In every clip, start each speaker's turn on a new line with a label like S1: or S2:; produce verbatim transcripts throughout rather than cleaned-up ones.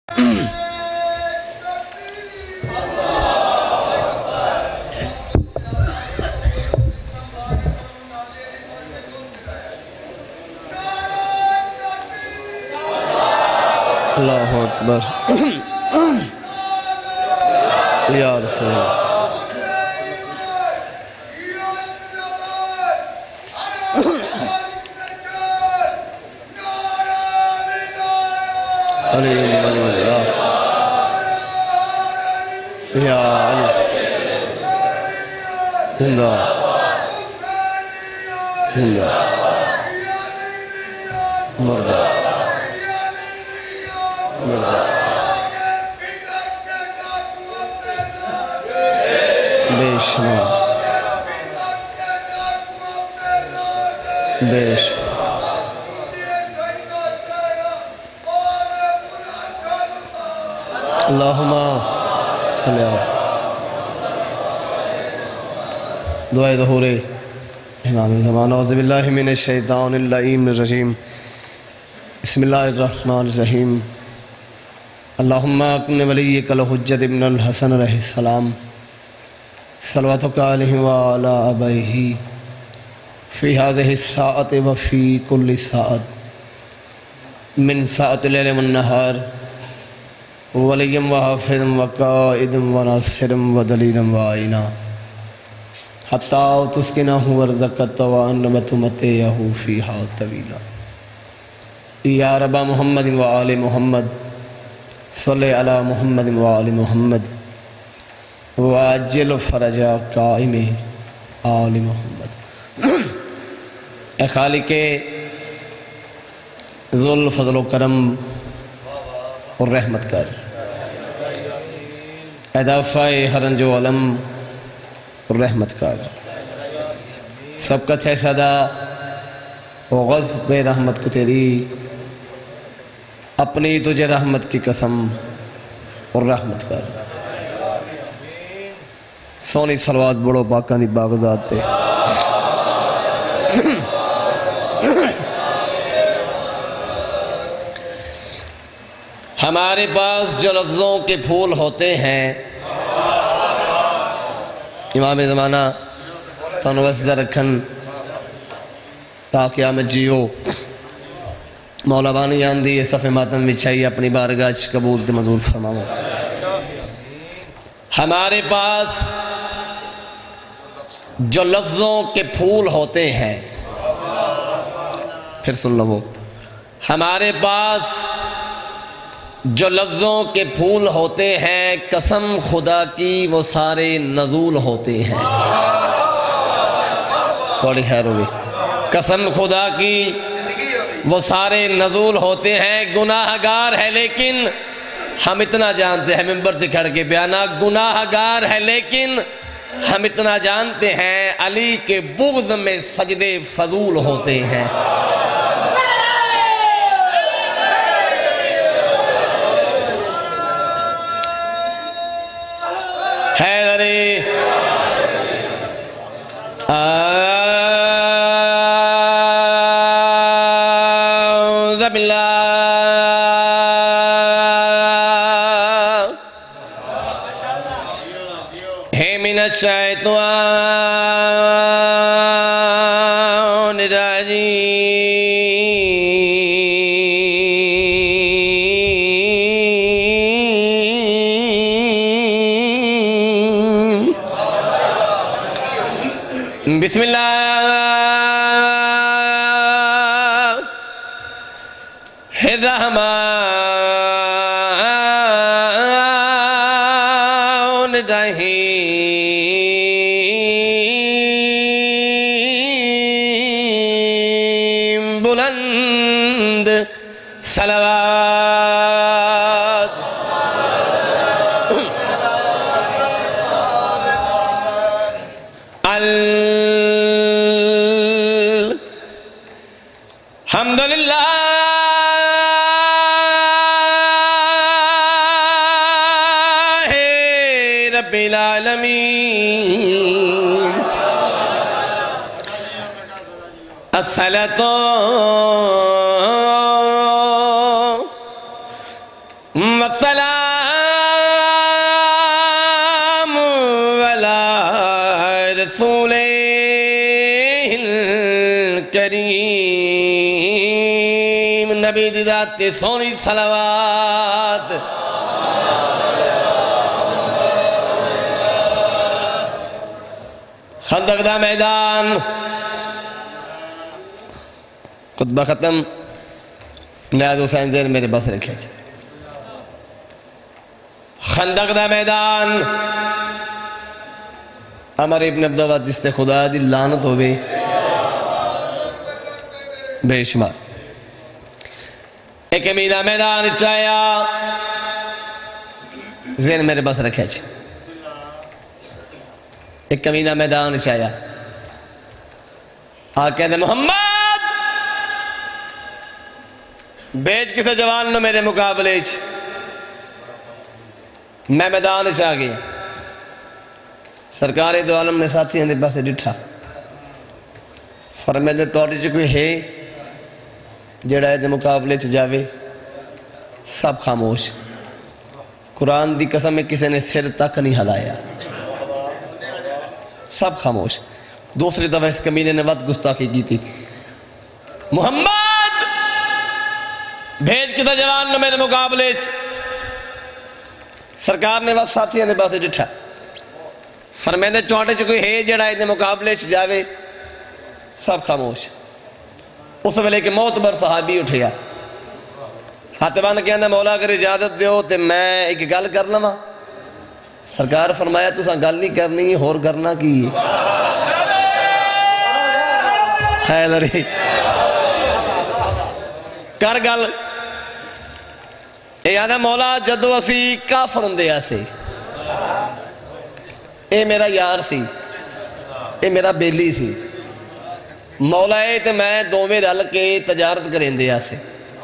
S1: اللہ اکبر یا رسول اللہ علی علی اللہ یا علی زندہ زندہ مردہ مردہ بے شمار بے شمار اللہم صلی اللہ دعائے ظہور امام زمان اعوذ باللہ من الشیطان اللعین الرجیم بسم اللہ الرحمن الرحیم اللہم اکن ولیک الحجت ابن الحسن علیہ السلام صلواتک علیہ وعلا ابائہ فی هذه الساعت وفی کل ساعت من ساعت اللیل والنہار ولیم وحافظ وقائدم وناصرم ودلیلم وعینا حتی تسکنہو ورزقت وانبت متیہو فیہا طویلا یا رب محمد وآل محمد صلی علی محمد وآل محمد واجل فرج قائم آل محمد اے خالق ذل فضل و کرم اور رحمت کر اے دافع حرنج و علم اور رحمت کر سبقت ہے صدا و غضب بے رحمت کو تیری اپنی تجھے رحمت کی قسم اور رحمت کر سونی صلوات بڑو پاکان دی باغذات تے ہمارے پاس جو لفظوں کے پھول ہوتے ہیں امام زمانہ تانو وسیدہ رکھن تاکہ آمد جیو مولا بانی آندھی صفحہ ماتم بچھائی اپنی بارگاہ قبول دے مزور فرماؤں ہمارے پاس جو لفظوں کے پھول ہوتے ہیں پھر سن لو ہمارے پاس جو لفظوں کے پھول ہوتے ہیں قسم خدا کی وہ سارے نزول ہوتے ہیں تھوڑی خیر ہوگی قسم خدا کی وہ سارے نزول ہوتے ہیں گناہگار ہے لیکن ہم اتنا جانتے ہیں ممبر سے کھڑ کے بیانہ گناہگار ہے لیکن ہم اتنا جانتے ہیں علی کے بغض میں سجدے فضول ہوتے ہیں حیدری اعوذ باللہ من الشیطان الرجیم بسم اللہ الرحمن الرحیم بلند صلوات الحمدللہ رب العالمین الصلاة والسلام على رسوله الكريم نبی دی ذات سونی صلوات خندق دا میدان خطبہ ختم نیاز حسین زیر میرے بس رکھے خندق دا میدان عمر ابن عبدالوہاب دست خدا دی لعنت ہوئے بے شمار ایک امیدہ میدان چاہیا زیر میرے بس رکھے ایک کمینہ میدان چاہیا آقا دے محمد بیج کسے جوان نو میرے مقابلے چ میں میدان چاہ گئی سرکار دو عالم نے ساتھی ہیں دے بس ڈٹھا فرمائے دے توڑی چ کوئی ہے جڑا دے مقابلے چ جاوے سب خاموش قرآن دی قسم میں کسی نے سر تک نہیں ہلایا سب خاموش دوسری دفعہ اس کمینے نے وقت گستاخی کی تھی محمد بھیج کتا جوان نو میرے مقابلے چ سرکار نے وقت ساتھی ہیں باسے ڈٹھا فرمائے دے چونٹے چ کوئی ہے جڑا دے مقابلے چ جاوے سب خاموش اس ویلے کہ موت بر صحابی اٹھیا ہاتھ بان کے اندر مولا اگر اجازت دیو تے میں ایک گل کر لما سرکار فرمایا تو ساں گل نہیں کرنی اور کرنا کی ہے لری کر گل اے آدھا مولا جدو اسی کافر ہندے آسے اے میرا یار سی اے میرا بیلی سی مولا اے تے میں دو میں رل کے تجارت کریں دے آسے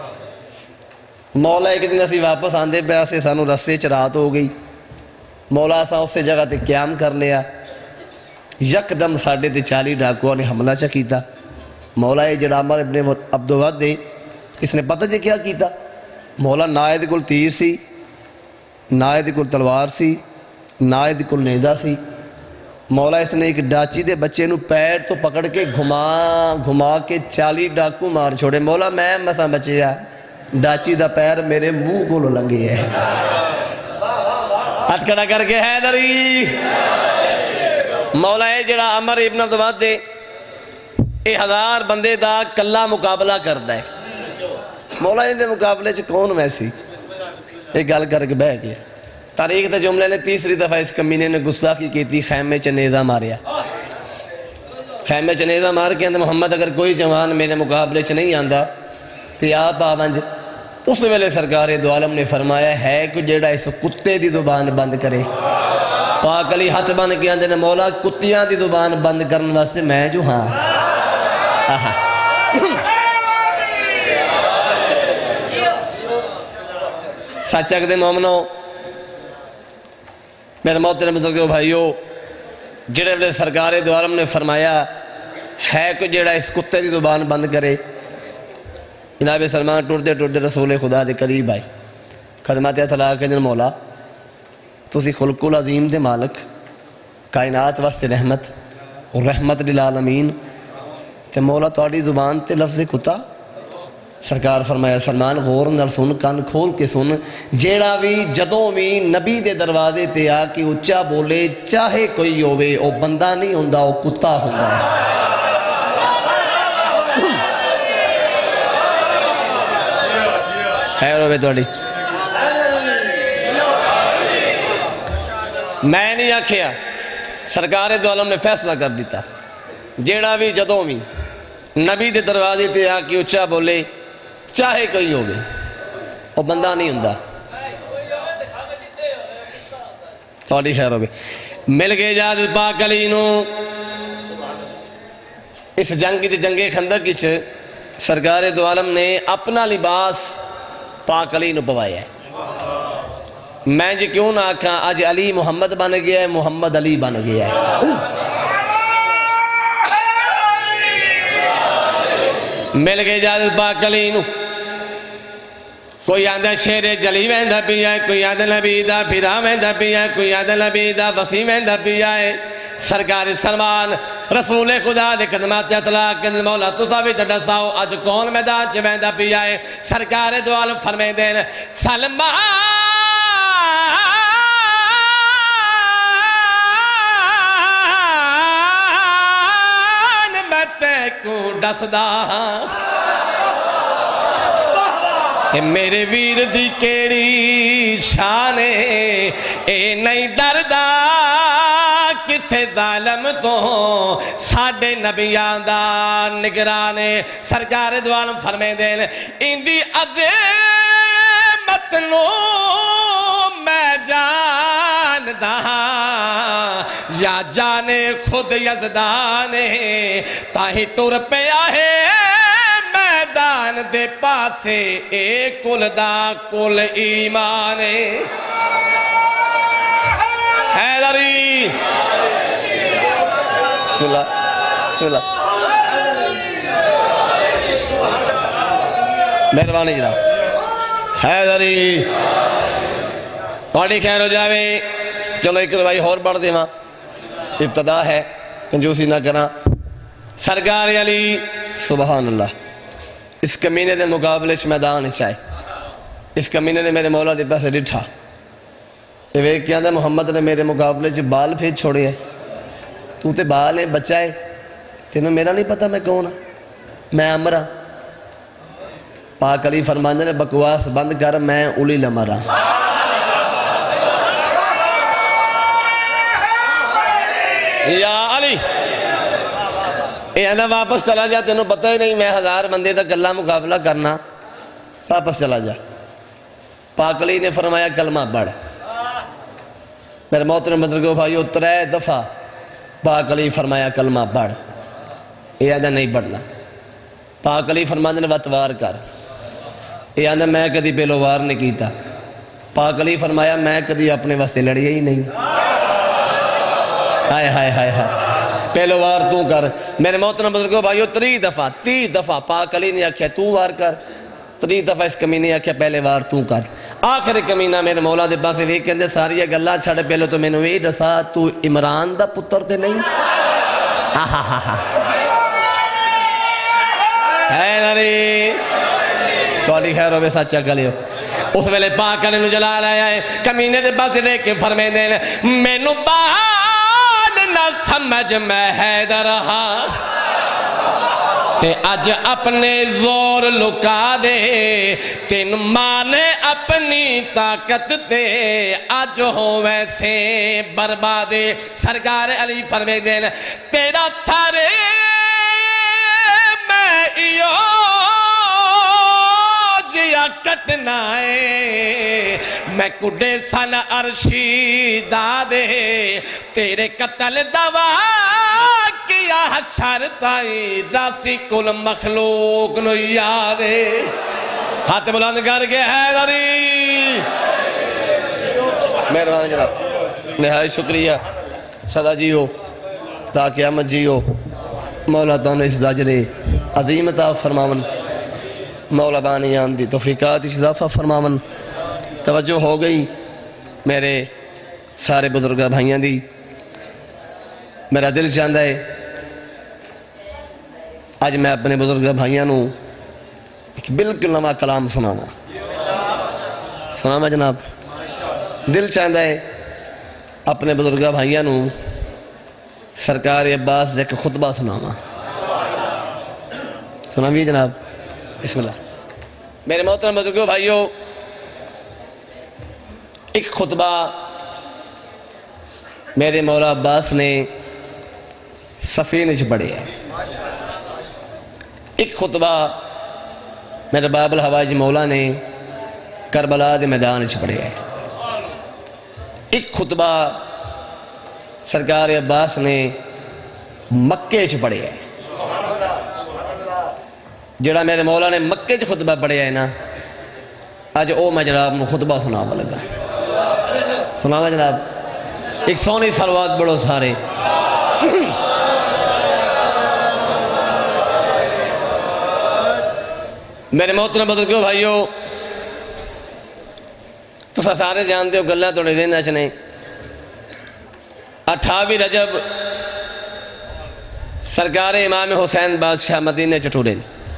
S1: مولا ایک دن اسی واپس آندے پہ آسے سانو رسے چرات ہو گئی مولا سا اس سے جگہ تے قیام کر لیا یک دم ساڑھے تے چالی ڈاکوہ نے حملہ چا کیتا مولا اے جڑا عمر ابن عبدالوہاب دے اس نے پتہ جے کیا کیتا مولا نائد کل تیر سی نائد کل تلوار سی نائد کل نیزہ سی مولا اس نے ایک ڈاچی دے بچے نو پیر تو پکڑ کے گھما گھما کے چالی ڈاکو مار چھوڑے مولا میں مسا بچے آ ڈاچی دا پیر میرے منہ کو لنگی ہے ہاتھ کھڑا کر کے حیدری مولا اے جڑا عمر ابن عبدالوہاب دے اے ہزار بندے دا کلا مقابلہ کردا ہے مولا ان دے مقابلے چ کون ویسی ایک گل کر کے بہ گیا تاریخ تے جملے نے تیسری دفعہ اس کمینے نے گستاخی کی تھی خیمے چ نیزہ ماریا خیمے چ نیزہ مار کے اندر محمد اگر کوئی جوان میرے مقابلے چ نہیں آندا تو آپ آونج اس ویلے سرکار دو عالم نے فرمایا ہے کہ جیڑا اس کتے دی زبان بند کرے پاک علی ہاتھ بن کے اندر نے مولا کتیاں دی زبان بند کرنے واسطے میں جو ہاں سچک دے مومنو میرے محترم بزرگو بھائیو جڑے ویلے سرکار دو عالم نے فرمایا ہے کہ جیڑا اس کتے دی زبان بند کرے جناب سلمان ٹوٹ دے ٹوٹ دے رسول خدا دے قریب آئی خدمات اطلاع کے دن مولا تسی خلق العظیم دے مالک کائنات واسطے رحمت اور رحمت للعالمین تے مولا توڑی زبان تے لفظ کتا سرکار فرمایا سلمان غور نال سن کان کھول کے سن جیڑا بھی جدوں بھی نبی دے دروازے تے آ کے اچھا بولے چاہے کوئی ہوئے او بندہ نہیں ہوندا او کتا ہوندا ہے خیر ہوئے توڑی میں نہیں آکھیا سرکار دو عالم نے فیصلہ کر دیتا جیڑا بھی جدوں بھی نبی دے دروازے تے آ کے اچھا بولے چاہے کوئی ہوگے وہ بندہ نہیں ہوندا توڑی خیر ہوگے مل گئے اجازت پاک علی نو اس جنگ کی جنگ خندق کی سرکار دو عالم نے اپنا لباس پاک علی نو پوایا ہے میں جی کیوں نہ آکھاں آج علی محمد بن گیا ہے محمد علی بن گیا ہے مل گئے اجازت پاک علی نو کوئی آدھا شیر جلی ویندہ پیا ہے، کوئی آدھا نبی دا پھرا ویندہ پیا ہے، کوئی آدھا نبی دا وسیع ویندہ پیا ہے۔ سرکار سلمان رسول خدا دے قدمات اطلاق کے مولا تو ثابت ڈساؤ اج کون میدان چ ویندہ پیا ہے۔ سرکار دو عالم فرمائے دین سلمان میں تے کو ڈسدا کہ میرے ویر دی کیڑی شانے اے نہیں ڈردا کسے ظالم تو ساڑھے نبیان دا نگرانے۔ سرکار دو عالم فرمائے دین اندی عظمت نو میں جان دا یا جانے خود یزدانے تاہی ٹور پہ آہے میدان دے پاسے اے کل دا کل ایمانے۔ حیدری سلا سلا مہربانی جناب حیدری پاڑی خیر ہو جاوے۔ چلو ایک روائی اور بڑھ دے ماں ابتدا ہے کنجوسی نہ کرنا۔ سرکار علی سبحان اللہ اس کمینے دے مقابلے چ میدان چاہے اس کمینے نے میرے مولا دے پاسے ڈٹھا یہ ایک کیا دا محمد نے میرے مقابلے چ بال پھیج چھوڑے ہیں تو تے بال ہے بچہ ہے تینوں میرا نہیں پتا میں کون ہاں میں امرہ پاک علی فرماندے نے بکواس بند کر میں اولی لمرہ یا علی یہ اندھا واپس چلا جا تینوں پتہ ہی نہیں میں ہزار بندے تک اللہ مقابلہ کرنا واپس چلا جا پاک علی نے فرمایا کلمہ پڑھ میرے محترم بزرگوں بھائیو ترے دفعہ پاک علی فرمایا کلمہ پڑھ یہ اندھا نہیں پڑھنا پاک علی فرماندے نے وطوار کر یہ اندھا میں کدی پہلو وار نہیں کیتا پاک علی فرمایا میں کدی اپنے واسطے لڑیا ہی نہیں ہائے ہائے ہائے ہائے پہلو وار تو کر میرے محترم بزرگوں بھائیو تری دفعہ تی دفعہ پاک علی نے آکھیا تو وار کر تری دفعہ اس کمینے آکھیا پہلے وار تو کر آخر کمینہ میرے مولا دے پاسے وے کہندے ساری یہ گلہ چھڑے پہلو تو میں نے وے دسا تو عمران دا پتر تے نہیں ہے ناری توڑی خیر ہوئے سچا گلیو اس ویلے پاک علی نو جلا رہا ہے کمینے دے پاسے لے کے فرمے دیں میں نو بات نہ سمجھ میں حیدر رہا تے اج اپنے زور لکا دے تین مانے اپنی طاقت تے اج ہو ویسے بربادے سرکار علی فرمے دیں تیرا سارے میں ایو جیا کٹنا ہے میں کڈے سن عرشی دادے تیرے قتل دوا کیا حشر تائی راسی کل مخلوق نو یادے ہاتھ بلند کر کے حیدری مہربان جناب نہائی شکریہ صدا جی ہو تا قیامت جی ہو مولا تانے اس داجرے عظیم عطا فرماون مولا بانی آندی توفیقات اس اضافہ فرماون توجہ ہو گئی میرے سارے بزرگہ بھائیاں دی میرا دل چاہتا ہے آج میں اپنے بزرگہ بھائیاں نو ایک بالکل نواں کلام سنانا سنانا جناب دل چاہتا ہے اپنے بزرگہ بھائیاں نو سرکار عباس دے کے خطبہ سنانا سناویے جناب بسم اللہ میرے محترم بزرگوں بھائیوں ایک خطبہ میرے مولا عباس نے سفینے چ پڑھے ہے ایک خطبہ میرے باب الحواج مولا نے کربلا دے میدان چ پڑھے ہے ایک خطبہ سرکار عباس نے مکے چ پڑھے ہے جڑا میرے مولا نے مکے چ خطبہ پڑھے ہے نا آج او میں جناب نو خطبہ سناوا لگا سناوا جناب ایک سونی سلوات بڑھو سارے میرے محترم بزرگوں بھائیوں تو سارے جانتے ہو گلہ توڑے دین اچھنے اٹھاوی رجب سرکار امام حسین بادشاہ مدینہ چٹورین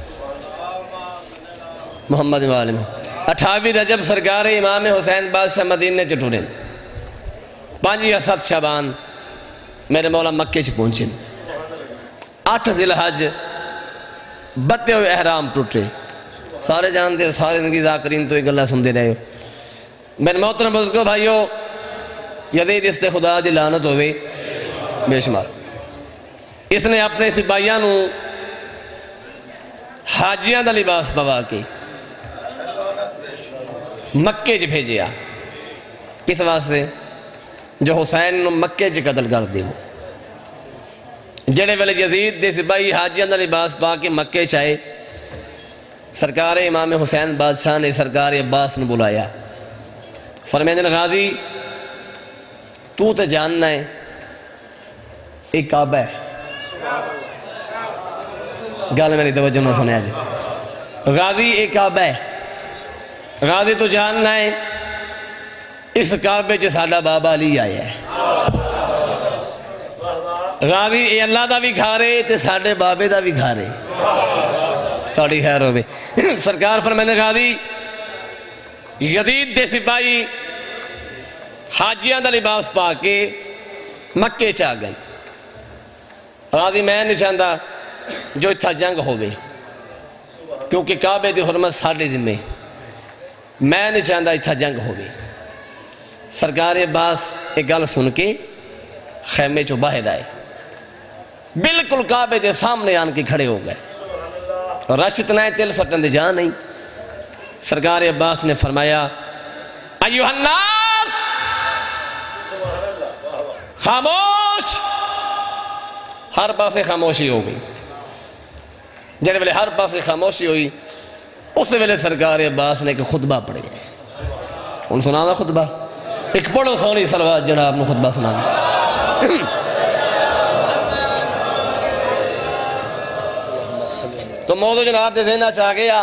S1: محمد والم اٹھاوی رجب سرکار امام حسین بادشاہ مدینہ چٹورین پانچ یا سات شعبان میرے مولا مکے چ پہنچیں آٹھ ذی الحج بتے ہوئے احرام ٹوٹے سارے جانتے ہو سارے نگی ذاکرین تو ایک اللہ سن دے رہے ہو میرے محترم بزرگو بھائیو یزید اس سے خدا دی لعنت ہوئے بے شمار اس نے اپنے سپاہیاں نو حاجیاں دا لباس پوا کے مکے چ بھیجیا کس واسطے جو حسین نو مکے چ قتل کر دے وہ جڑے والے یزید دے سپاہی حاجیاں دا لباس پا کے مکے چائے سرکار امام حسین بادشاہ نے سرکار عباس نے بلایا فرمائیں غازی تو تے جاننا ہے ایک کعبہ ہے گالے میری توجہ نہ سنے آجے غازی ایک کعبہ ہے غازی تو جاننا ہے اس کعبے چ ساڈا بابا علی آیا ہے غازی اے اللہ دا بھی گھارے تے ساڈے بابے دا بھی گھارے توڑی خیر ہوئے سرکار فرمائیں غازی یزید دے سپاہی حاجیاں دا لباس پا کے مکے چاہ گئے غازی میں نہیں چاہتا جو اتھا جنگ ہوئے کیونکہ کعبے دی حرمت ساڑھے ذمہ میں نہیں چاہتا اتھا جنگ ہوئے سرکار عباس ایک گل سن کے خیمے چو باہر آئے بالکل کعبے دے سامنے آن کے کھڑے ہو گئے رش اتنا ہے تل سٹن دے جہاں نہیں سرکار عباس نے فرمایا ایوہ الناس خاموش ہر پاسے خاموشی ہو گئی جنہے ویلے ہر پاسے خاموشی ہوئی اس ویلے سرکار عباس نے ایک خطبہ پڑھے ان سنا دا خطبہ ایک بڑو سونی صلوات جناب نے خطبہ سنا تو موضوع جناب دے ذہنہ چاہ گیا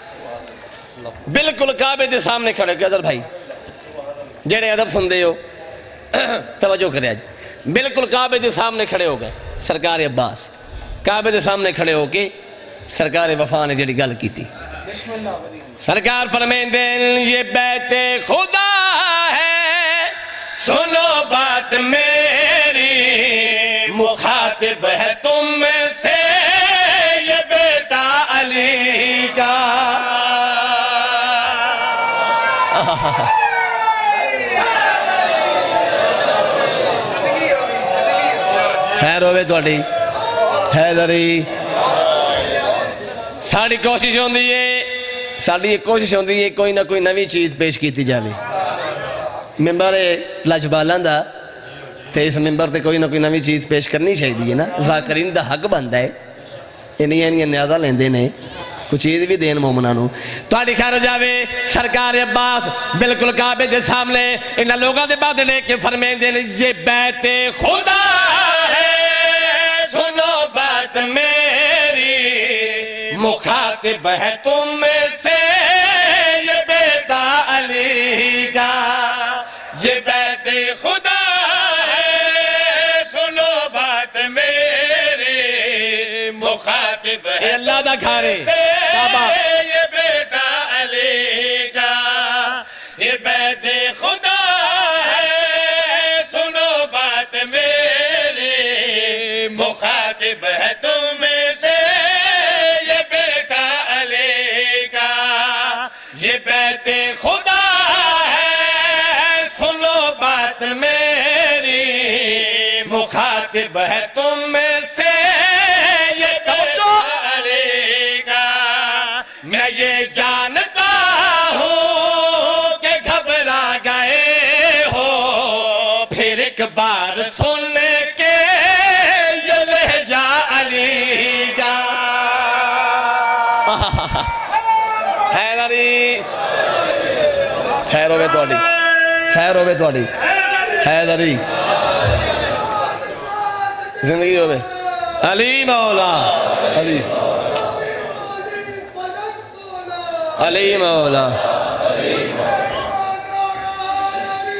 S1: بالکل کعبے دے سامنے کھڑے گئے ادھر بھائی جڑے ادب سن دے ہو توجہ کرے آج بالکل کعبے دے سامنے کھڑے ہو گئے سرکار عباس کعبے دے سامنے کھڑے ہو کے سرکار وفا نے جڑی گل کی تھی سرکار فرمائیں دین یہ بیت خدا ہے سنو بات میری مخاطب ہے تم میں سے یہ بیٹا علی کا خیر ہوئے تو اٹھی حیدری ساڑھی کوشش ہوندی ہے ساڑھی ایک کوشش ہوندی ہے کوئی نہ کوئی نوی چیز پیش کیتی جاوے ممبر لجبالان دا تے اس ممبر تے کوئی نہ کوئی نوی چیز پیش کرنی چاہیے نا ذاکرین دا حق بندہ ہے انہی انہی نیازہ لیندے نے کچھ چیز بھی دین مومنانو تو آڑی خیر جاوے سرکار عباس بالکل کعبے دے سامنے انہا لوگاں دے بعد لے کے فرمائیں دین یہ بیت خدا ہے سنو بات میری مخاطب ہے تم میں سے یہ بیٹا علی کا یہ بیت خدا ہے سنو بات میری مخاطب ہے اللہ دا گھارے یہ بیٹا علی کا یہ بیت خدا ہے سنو بات میری مخاطب ہے تم میں سے یہ بیٹا علی کا یہ بیت خدا ہے سنو بات میری مخاطب ہے تم میں سے یہ بیٹا علی کا میں یہ جانتا ہوں کہ گھبرا گئے ہو پھر ایک بار سن کے یہ لہجہ علی کا حیدری خیر ہوئے تو اڈی خیر ہوئے تو اڈی حیدری زندگی ہوئے علی مولا علی علی مولا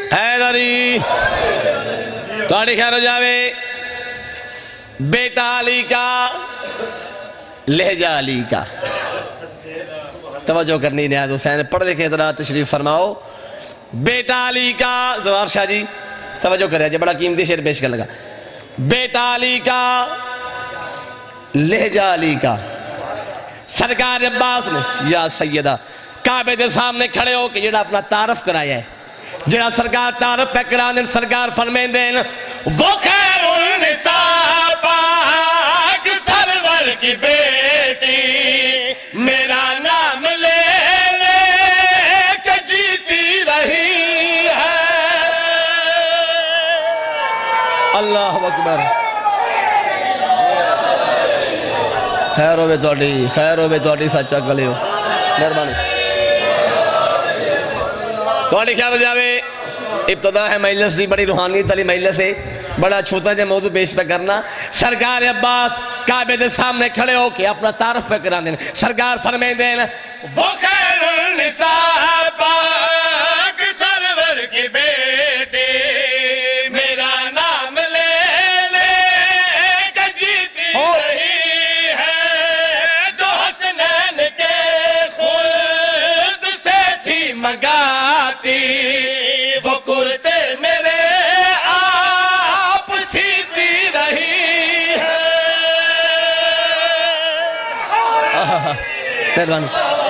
S1: حیدری تھوڑی خیر ہو جاوے بیٹا علی کا لہجہ علی کا توجہ کرنی نہایت حسین پڑھ لکھے ذرا تشریف فرماؤ بیٹا علی کا زوار شاہ جی توجہ کر رہے ہیں بڑا قیمتی شعر پیش کر لگا بیٹا علی کا لہجہ علی کا سرکار عباس نے یا سیدہ کعبے دے سامنے کھڑے ہو کہ جڑا اپنا تعارف کرایا ہے جڑا سرکار تعارف پہ کرانے سرکار فرمائیں دین وہ خیر النساء پاک سرور کی بیٹی میرا نام لے لے کہ جیتی رہی ہے اللہ اکبر خیر ہوئے توڑی خیر ہوئے توڑی سچا کلے ہو مہربانی توڑی خیر ہو جاوے ابتدا ہے مجلس دی بڑی روحانی تلی مجلس ہے بڑا چھوٹا جا موضوع پیش پہ کرنا سرکار عباس کعبے دے سامنے کھڑے ہو کے اپنا تعارف پہ کران دین سرکار فرمائیں دین وہ خیر النساء پاک سرور کی بیٹی میرا نام لے لے کہ جیتی رہی ہے جو حسنین کے خلد سے تھی منگاتی وہ کرتے میرے آپ سیتی رہی ہے مہربانی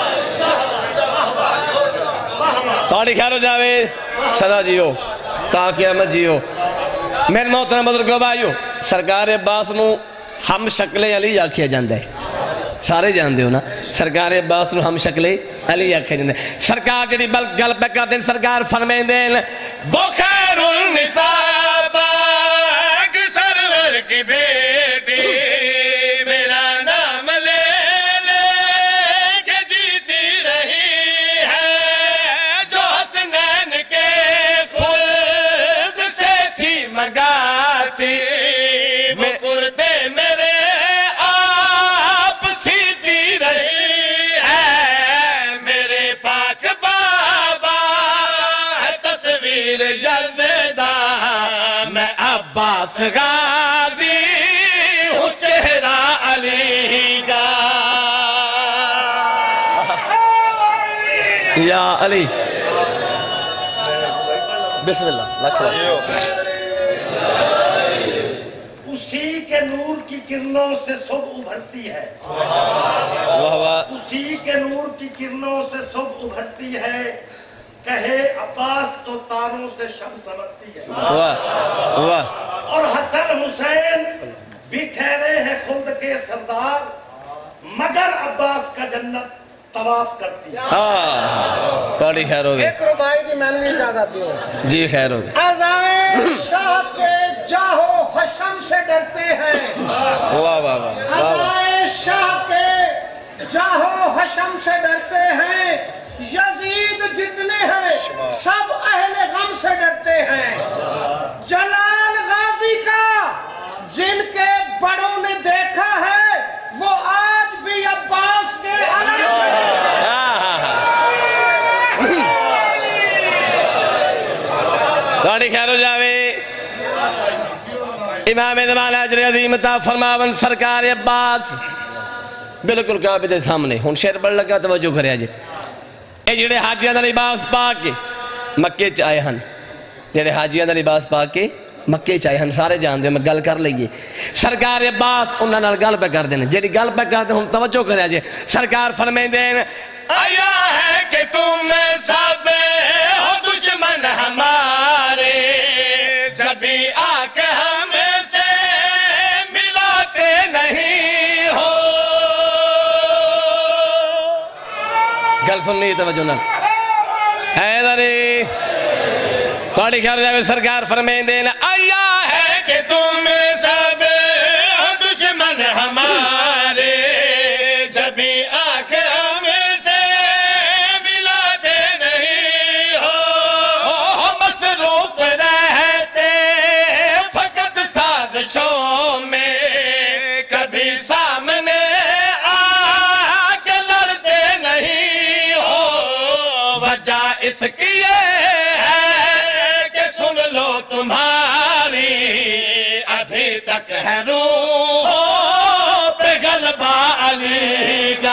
S1: تھوڑی خیر ہو جاوے صدا جیو تاکہ احمد جیو میرے محترم بزرگو بھائیو سرکار عباس نو ہم شکلیں علی آکھیا جاندے سارے جاندے ہو نا سرکار عباس نو ہم شکلیں علی آکھیا جاندے سرکار جڑی بل گل پہ کر دیں سرکار فرمائیں دیں وہ خیر النساء پاک سرور کی بیٹی میرا نام لے لے کہ جیتی رہی ہے جو حسنین کے خلد سے تھی منگاتی وہ کرتے میرے آپ سیتی رہی ہے میرے پاک بابا ہے تصویر یزدہ میں عباس غازی ہوں چہرہ علی کا یا علی بسم اللہ لکھ
S2: اسی کے نور کی کرنوں سے صبح ابھرتی ہے اسی کے نور کی کرنوں سے صبح ابھرتی ہے کہے عباس تو تاروں سے شب سمجھتی ہے اور حسن حسین بھی ٹھہرے ہیں خلد کے سردار مگر عباس کا جنت طواف کرتی ہے
S1: توڑی خیر ہو گئی
S3: ایک ربائی دی میں نہیں چاہتی ہوں
S1: جی خیر ہو گئی
S3: عزائے شاہ کے جاہو حشم سے ڈرتے ہیں
S1: واہ واہ واہ
S3: عزائے شاہ کے جاہو حشم سے ڈرتے ہیں یزید جتنے ہیں سب اہل غم سے ڈرتے ہیں جلال غازی کا جن کے بڑوں نے دیکھا ہے وہ آج بھی عباس کے علم
S1: توڑی خیر ہو جاوے امام زمان اجر عظیم تا فرماون سرکار عباس بلکل کعبے دے سامنے ہون شیر بڑھ لگا توجہ کرے آجے اے جڑے حاجیاں دا لباس پا کے مکے چاہے ہن جڑے حاجیاں دا لباس پا کے مکے چاہے ہن سارے جان دے میں گل کر لئیے سرکار عباس انہاں نال گل پہ کر دینے جڑی گل پہ کر دے ہن توجہ کرے آجے سرکار فرمائیں دین آیا ہے کہ تم سب ہو دشمن ہمارے جب بھی آ کے ہم سے ملاتے نہیں ہو گل سننی توجہ نال حیدری توڑی خیر جاوے سرکار فرمائیں دین آیا ہے کہ تم سب دشمن ہمارے جب بھی آ کے ہم سے ملاتے نہیں ہو مصروف رہتے فقط سازشوں میں کبھی سامنے آ کے لڑتے نہیں ہو وجہ اس کی یہ ہے تمہاری ابھی تک ہے روح پہ غلبہ علی کا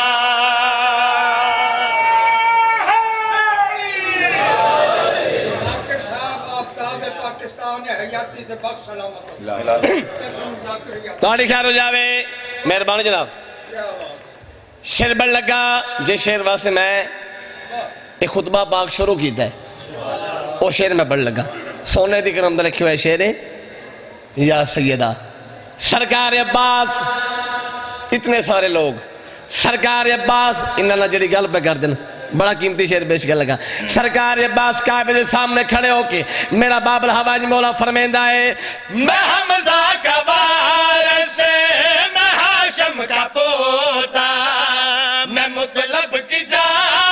S1: تاری خیر ہو جاوے مہربانی جناب شیر بڑھ لگا جے شیر واسے میں ایک خطبہ پاک شروع کیتا ہے وہ شیر میں بڑھ لگا سونے دی کرم دے لکھے ہوئے شیر یا سیدہ سرکار عباس اتنے سارے لوگ سرکار عباس انہاں جڑی گل پہ کر دن بڑا قیمتی شیر بیش کر لگا سرکار عباس کعبے دے سامنے کھڑے ہو کے میرا باب الحواج مولا فرمیندہ ہے میں حمزہ کا وارث میں ہاشم کا پوتا میں مصلب کی جا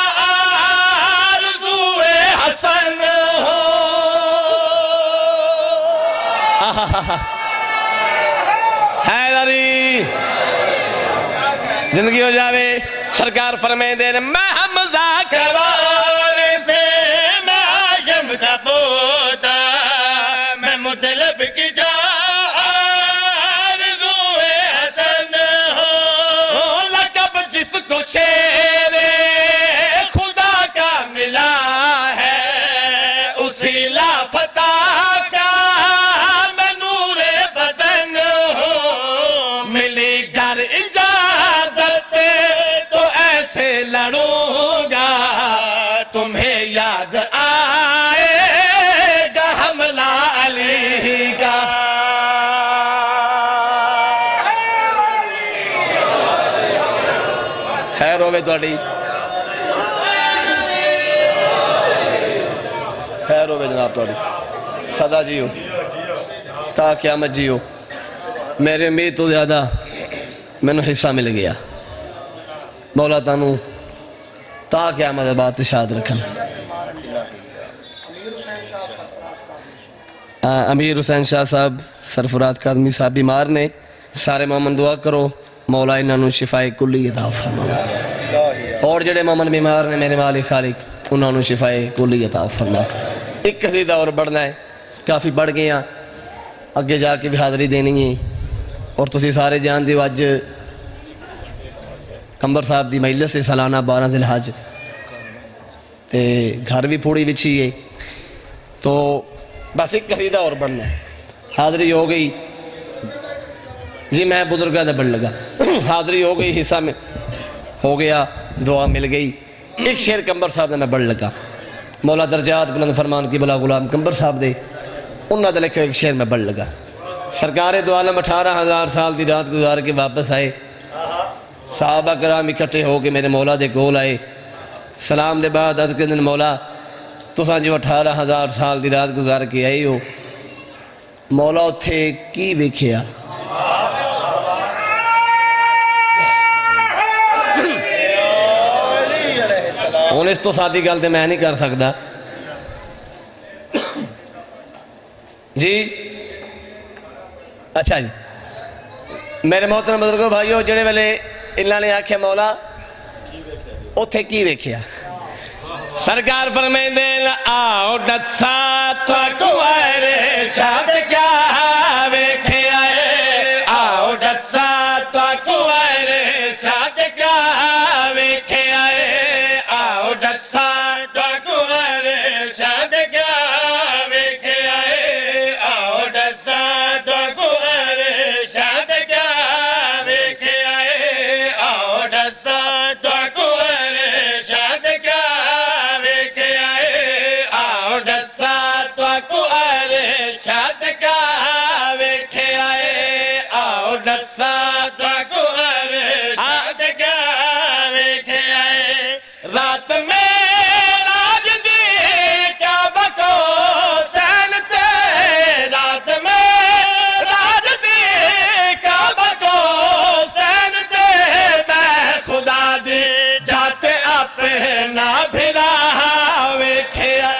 S1: آرزوئے حسن ہوں حیدری زندگی ہو جاوے سرکار فرمائے دے میں حمزہ کا وارث میں ہاشم کا پوتا میں مطلب کی جا آرزوئے حسن ہوں لقب جس کو شیر خدا کا ملا ہے اسی لافتہ کا میں نور بدن ہوں ملی گر اجازت تو ایسے لڑوں گا تمہیں یاد آئے گا حملہ علی کا خیر ہوئے توڑی خیر ہوئے جناب توڑی صدا جیو تا قیامت جیو میرے امید تو زیادہ میں نے حصہ مل گیا مولا تانو تا قیامت بات اشاد رکھن امیر حسین شاہ صاحب سرفراز قادمی صاحب بیمار نے سارے مومن دعا کرو مولا انہوں شفائے کلی عطا فرما اور جڑے مومن بیمار نے میرے مالک خالق انہوں شفائے کلی عطا فرما ایک قصیدہ اور بڑھنا ہے کافی بڑھ گیا اگے جا کے بھی حاضری دینی ہے اور تسی سارے جان دیو اج کمبر صاحب دی مجلس سے سالانہ بارہ ذی الحج تے گھر بھی پھوڑی بچھی ہے تو بس ایک قصیدہ اور بڑھنا ہے حاضری ہو گئی جی میں بزرگاں دے بڑھ لگا حاضری ہو گئی حصہ میں ہو گیا دعا مل گئی ایک شیر کمبر صاحب نے میں بڑھ لگا مولا درجات بلند فرمان کی بلا غلام کمبر صاحب دے انہاں دے لکھے ایک شیر میں بڑھ لگا سرکار دو عالم اٹھارہ ہزار سال دی رات گزار کے واپس آئے صحابہ کرام اکٹھے ہو کے میرے مولا دے گول آئے سلام دے بعد عرض کے دن مولا تساں جو اٹھارہ ہزار سال دی رات گزار کے آئی ہو مولا اتھے کی ویکھیا ہوں اس تو سادی گل تے میں نہیں کر سکتا جی اچھا جی میرے محترم بزرگو بھائیو جڑے ویلے اللہ نے آکھیا مولا اتھے کی ویکھیا سرکار فرمائیں دے آؤ ڈسا تو کوئرے شاد کیا ویکھیا آؤ ڈسا تو کوئرے شاد کیا ویکھیا آؤ ڈسا تو کوئرے شاد کیا ویکھیا آؤ ڈسا تو کوئرے شاد کیا ویکھیا آؤ ڈسا تو کوئرے شاد کیا ویکھیا آؤ ڈسا تو کوئرے شاد کیا ویکھیا آؤ ڈسا تو کوئرے شاد کیا ویکھیا رات میں راج دی کیا بکو سینتے رات میں راج دی کیا بکو سینتے میں خدا دی جاتے اپنا بھرا ویکھیا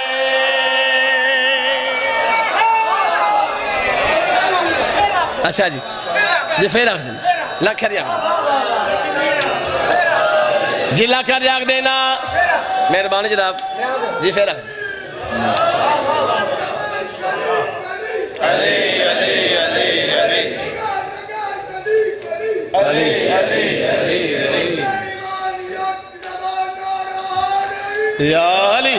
S1: اچھا جی جی پھر رکھ دینا لکھر یاک جی لکھر یاک دینا مہربانی جناب جی پھر رکھ دینا یا علی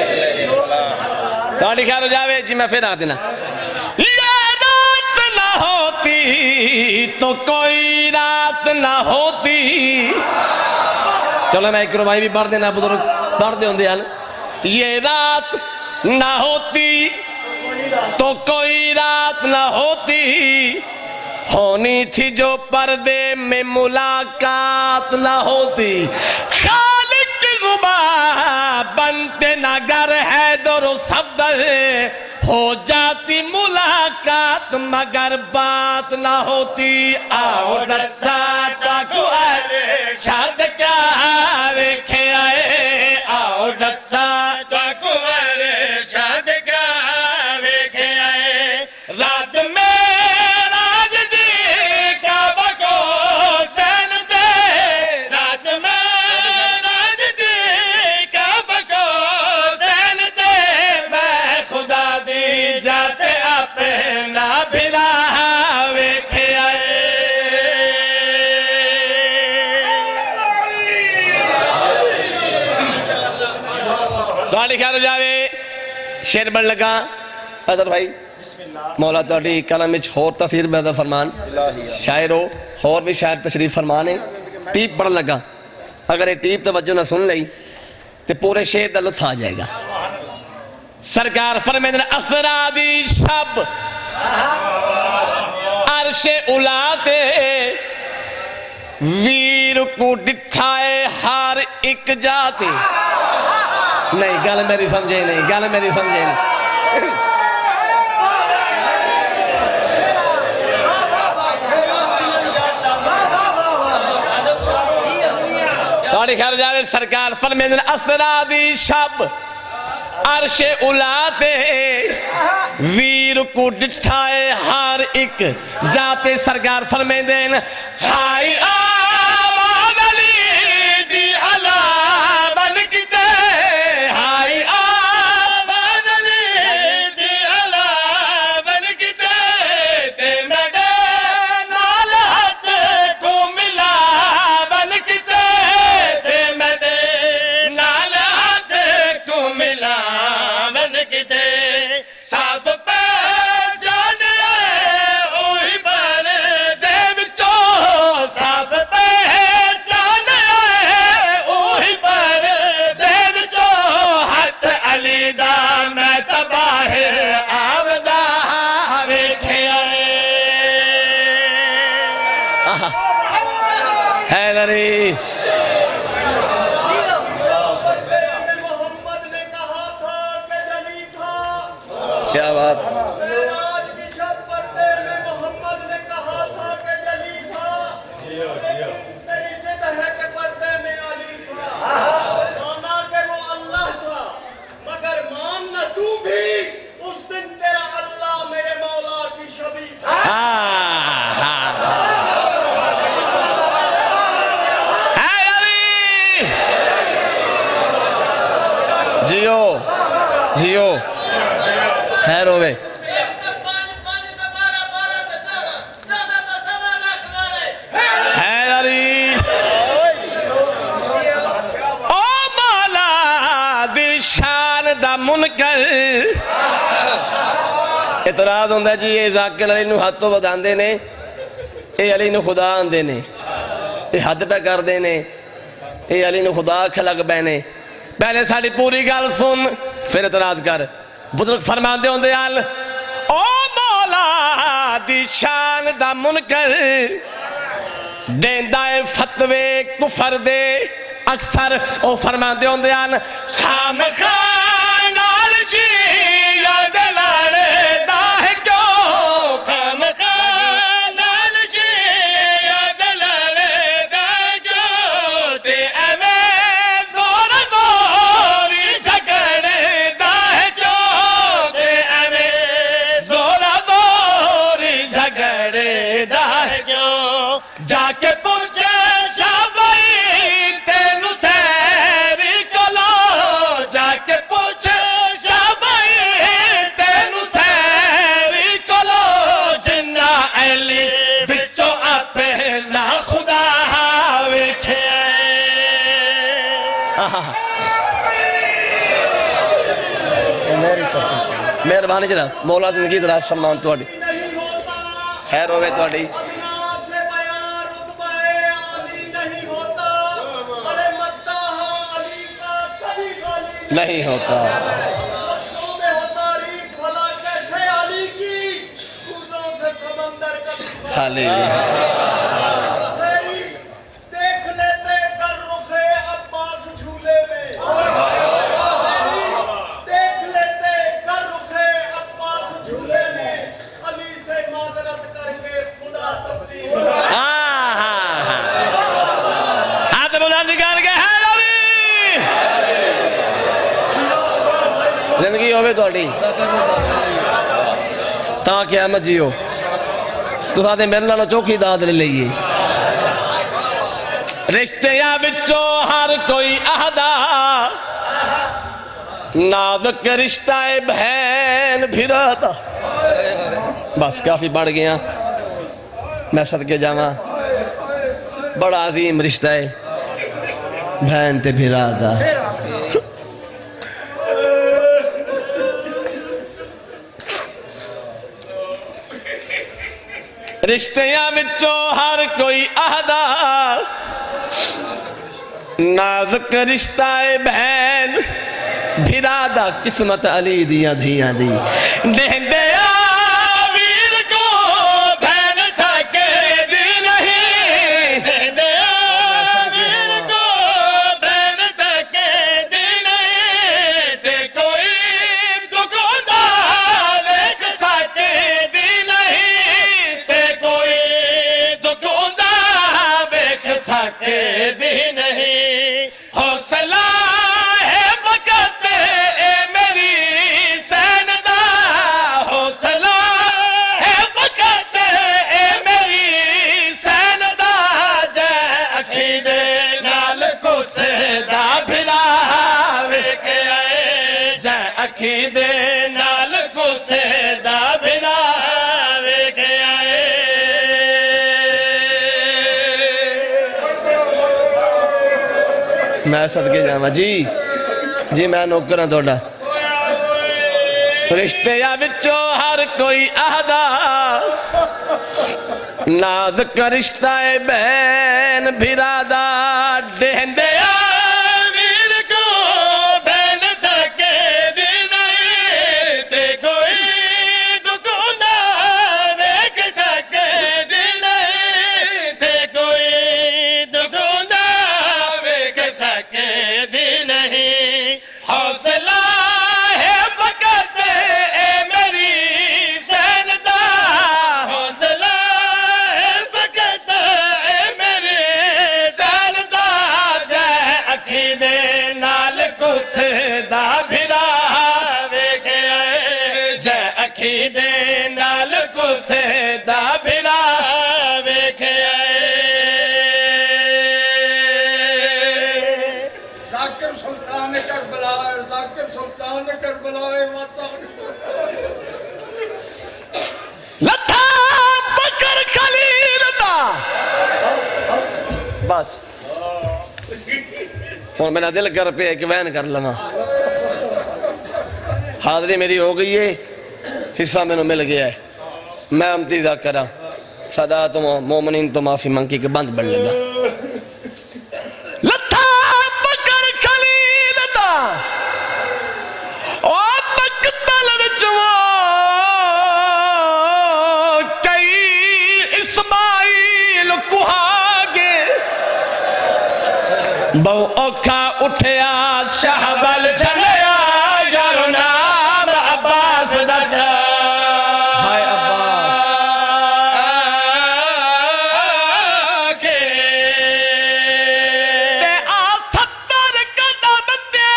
S1: تاڑی خیال ہو جاوے جی میں پھر آ دینا یہ رات نہ ہوتی تو کوئی رات نہ ہوتی چلو میں ایک ربائی بھی پڑھ دینا بزرگ پڑھ دے ہوں دے یہ رات نہ ہوتی تو کوئی رات نہ ہوتی ہونی تھی جو پردے میں ملاقات نہ ہوتی خالق کی زبان بنتے نہ گر حیدر و صفدر ہو جاتی ملاقات مگر بات نہ ہوتی آؤ ڈساتا کو آئے شاد کیا ویکھے آئے آؤ ڈساتا کو آئے شاد کیا ویکھے آئے رات میں خیال ہو جاوے شیر بڑھ لگا حضر بھائی مولا توڑی کلام میں چھوڑ تفسیر بہدہ فرمان شاعر ہو اور بھی شاعر تشریف فرمانے ٹیپ بڑھ لگا اگر یہ ٹیپ توجہ نہ سن لئی تو پورے شیر دا لطف آ جائے گا سرکار فرمیدن اسرادی شب عرش الاتے ویر کو ڈٹھائے ہر ایک جاتے نہیں گل میری سمجھے نہیں گل میری سمجھے نہیں تاڑی خیر جاوے سرکار فرمیدن اسرادی شب عرش الاتے ویر کو ڈٹھائے ہر ایک جاتے سرکار فرمیدن ہائی آباد علی دی علا بن کتے ہائی آباد علی دی علا بن کتے تے میڈے نالت کو ملا بن کتے تے میڈے نالت کو ملا بن کتے صاف پہ جانے اوہی بن دے بچو صاف پہ جانے اوہی بن دے بچو حت علی دا میں تباہ آمدہ ویکھے آئے حیدری
S2: محمد نے کہا تھا کہ جلی تھا
S1: کیا بات
S2: معراج کی شب پردے میں محمد نے کہا تھا کہ جلی تھا لیکن تیری ضد ہے کہ پردے میں علی تھا مانا کہ وہ اللہ تھا مگر ماننا تو بھی اس دن تیرا اللہ میرے مولا کی شبیہ تھا
S1: جیو جیو خیر ہوئے حیدری او مولا دی شان دا منکر اعتراض ہوندہ جی یہ ذاکر علی نو حد تو بدان دینے اے علی نو خدا آن دینے اے حد پہ کر دینے اے علی نو خدا کھلق بینے پہلے ساڑی پوری گال سن پھر اعتراض کر بزرگ فرمان دے ہوندے آل او مولا دی شان دا منکر دیندائے فتوے کفر دے اکثر او فرمان دے ہوندے آل خام خان آلچی یاد لاڑے دا ہے کیوں خام خان آلچی یاد لاڑے دا کیوں تے ایمیں زور زوری جھگڑے دا ہے کیوں تے ایمیں زور زوری جھگڑے دا ہے کیوں جا کے پوچھے شابائی تینو سیری کلو جا کے پوچھے شابائی تینو سیری کلو جنہ علی بچو اپنا خدا ویکھے مہربانی جناب مولا زندگی دراز فرمان تواڈی خیر ہوے تواڈی نہیں ہوتا خالی
S2: دیکھ لیتے کر رخے عباس جھولے میں دیکھ لیتے کر رخے عباس جھولے میں علی سے معذرت کر کے خدا تبدیل
S1: ہاں ہاں ہاں ہاتھ بلند کر کے ہے نبی زندگی ہوے تواڈی تا قیامت جیو تو ساتھے میرے نالوں چوکھی داد لے لئیے رشتے یا بچو ہر کوئی عہدہ نازک رشتہ بہن بھراتا بس کافی بڑھ گیا میں صدقے جاواں بڑا عظیم رشتہ ہے بہن تے بھراتا رشتیاں بچو ہر کوئی عہدہ نازک رشتہ بہن بھرادا قسمت علی دیا دھیاں دی دہن دیا ویر کو بہن تھا کہ دی نہیں دہن دیا ویر کو بہن تھا کہ دی نہیں تے کوئی دکھوندہ دیکھ سکے دی نہیں تے کوئی دکھوندہ دیکھ سکے دی نہیں حوصلہ دے نال کو سیدہ بنا کے آئے میں صدقے جاواں جی جی میں نوکراں توڑا رشتے یا بچو ہر کوئی عہدہ نازک رشتہ بہن بھرادا دہن دیا بس اور میرا دل کر پہ ایک وین کر لما حاضری میری ہو گئی ہے حصہ میں نے مل گیا ہے میں امتیزہ کرا صدا تو مومنین تو معافی منکی کے بند بڑھ لگا لتھا بکر خلیل دا اور مقتل وچوا کئی اسماعیل کوہاگے بہو اوکھا اٹھیا شہبل جھلیا یارو نام عباس دا جا ہائے عباس تے آ ستر قدم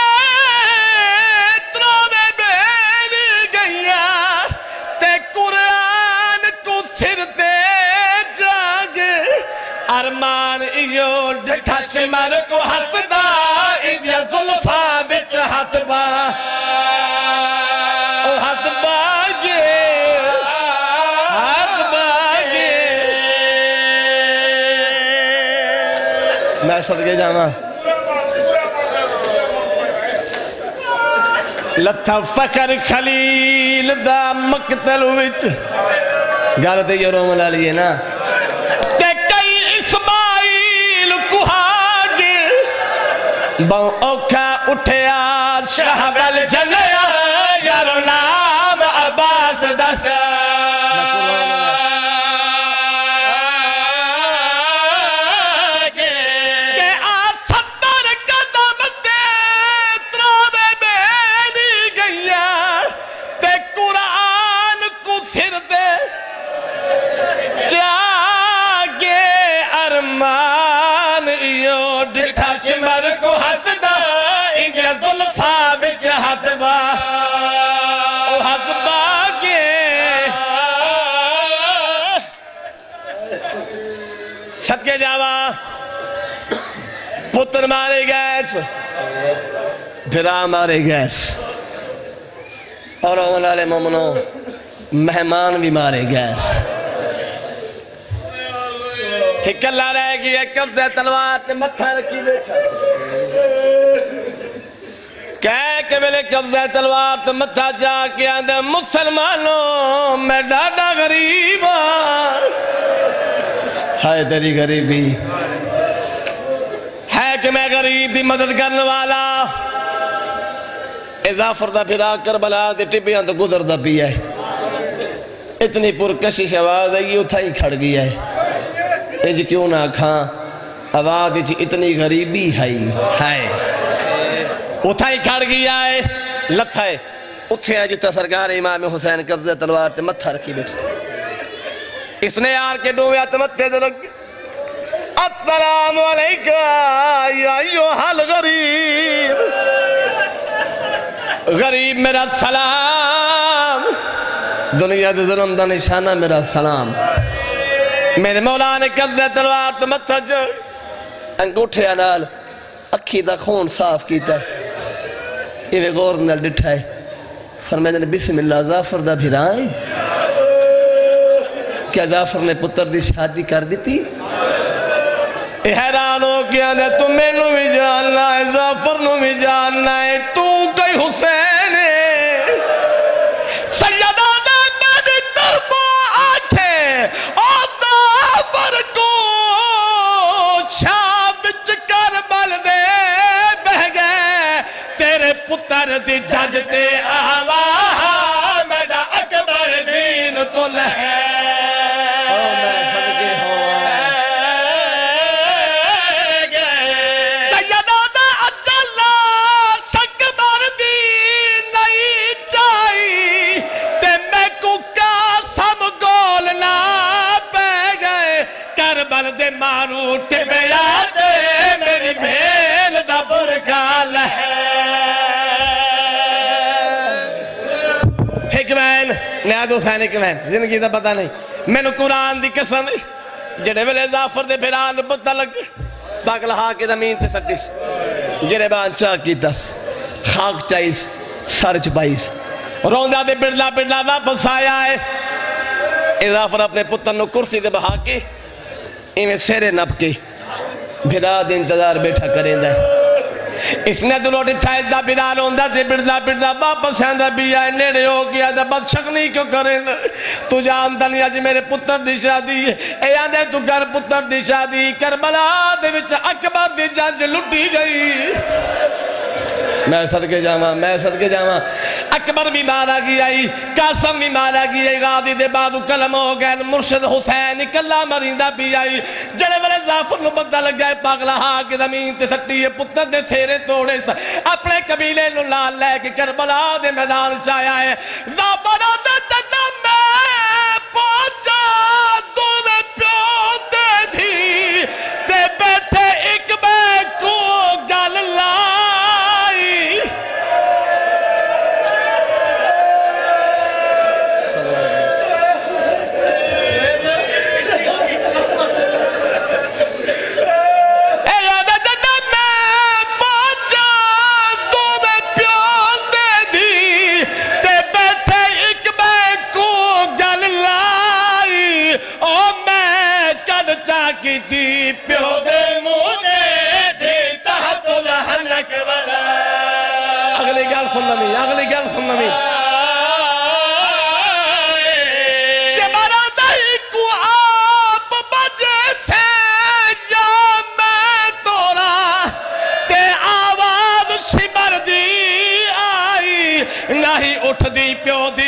S1: تیترہ میں بین گئیا تے قرآن کو سر دے جاگے ارمان ایو ڈٹھا چمر کو حسدہ ایدیا ظلفہ بچ ہاتھ با او ہاتھ باگے ہاتھ باگے میں صدقے جاواں لتھا فخر خلیل دا مقتل وچ گالتے یہ روم لالیے نا تے کئی اسماعیل کوہاگے باؤں اوکھا اٹھیا شہبل جنیا یارو نام عباس دا صدقے جاوا پتر مارے گئے بھرا مارے گئے اور اولاد مومنوں مہمان بھی مارے گئے ایک اللہ رہ گئی ایک قبضہ تلوار تے متھا رکھی بیٹھا کہہ کہ ملے قبضہ تلوار تے متھا جا کے آندے مسلمانوں میں ڈاڈا غریب ہوں ہائے تیری غریبی ہے کہ میں غریب دی مدد کرنے والا اضافر دا پھرا کربلا دے ٹپیاں تو گزر دا پی ہے اتنی پرکشش آواز ہے یہ اتھا ہی کھڑ گیا ہے اج کیوں نہ کھاں آواز اچھی اتنی غریبی ہے ہے اتھا ہی کھڑ گیا ہے لتھا ہے اتھے ہے جتا سرکار امام حسین قبضہ تلوار تے متھا رکھی بیٹھ اس نے یار کے ڈویا تمتے درگ السلام علیکہ یا ایوہ الغریب غریب میرا سلام دنیا دے ظلم دا نشانہ میرا سلام میرے مولا نے قبضہ تلوار تمتے جو انگوٹھے انال اکھی دا خون صاف کیتا ہے یہ غور نل ڈٹھا ہے فرمائے بسم اللہ ظافر دا بھرائیں کیا ظافر نے پتر دی شادی کر دیتی حیران ہو کیا دے تم میں نو بھی جاننا ہے ظافر نو بھی جاننا ہے تو کئی حسین ہے سیدہ دے میری طرفوں آنکھیں اور ظافر کو شابچ کربل دے بہ گئے تیرے پتر دی ججتے آواہ میڈا اکبر زین تو لہے بلدے مارو ٹبیا دے میری بھیل دا برکال ہے حکمین نیاد حسین حکمین زندگی دا پتہ نہیں میں نے قرآن دی قسم جڑے ویلے ظافر دے بھران پتہ لگ باقل ہاں کے زمین تے سٹیس جڑے بان چاہ کی تس خاک چاہیس سر چپائیس روندہ دے بڑلا بڑلا واپس آیا ہے اضافر اپنے پتر نو کرسی دے بہا کے میں سیرے نپ کے بھرا دے انتظار بیٹھا کریں دے اس نے دلو ڈٹھائے دا بھرا روندہ دے بڑھدا بڑھدا واپس آندہ بھی آئے نیڑے ہو گیا دا بد شک نہیں کیوں کریں تو جانتا نہیں آجی میرے پتر دی شادی اے آندے تو گر پتر دی شادی کربلا دے وچ اکبر دی جانج لٹی گئی میں صدقے جاواں میں صدقے جاواں اکبر بھی مارا گیا ہی قاسم بھی مارا گیا ہی غازی دے بعدو کلم ہو گئے مرشد حسین کلا مریندہ بھی آئی جڑے والے ظافر نو بدہ لگ گئے پاگلہ ہاں کی زمین تے سٹی ہے پتر دے سیرے توڑے سا اپنے قبیلے نو لال لے کے کربلا دے میدان چایا ہے ظافر دے جنم میں پہنچا دو میں پیو دے دی دے بیٹھے ایک بے کو گل لائی کی دی پیو دے مونے دی تحت لہنک والا اگلی گل گل سننا می اگلی گل سننا می شمارا دائی کو آپ بجے سے یا میں تورا تے آواز شمر دی آئی نہیں اٹھ دی پیو دی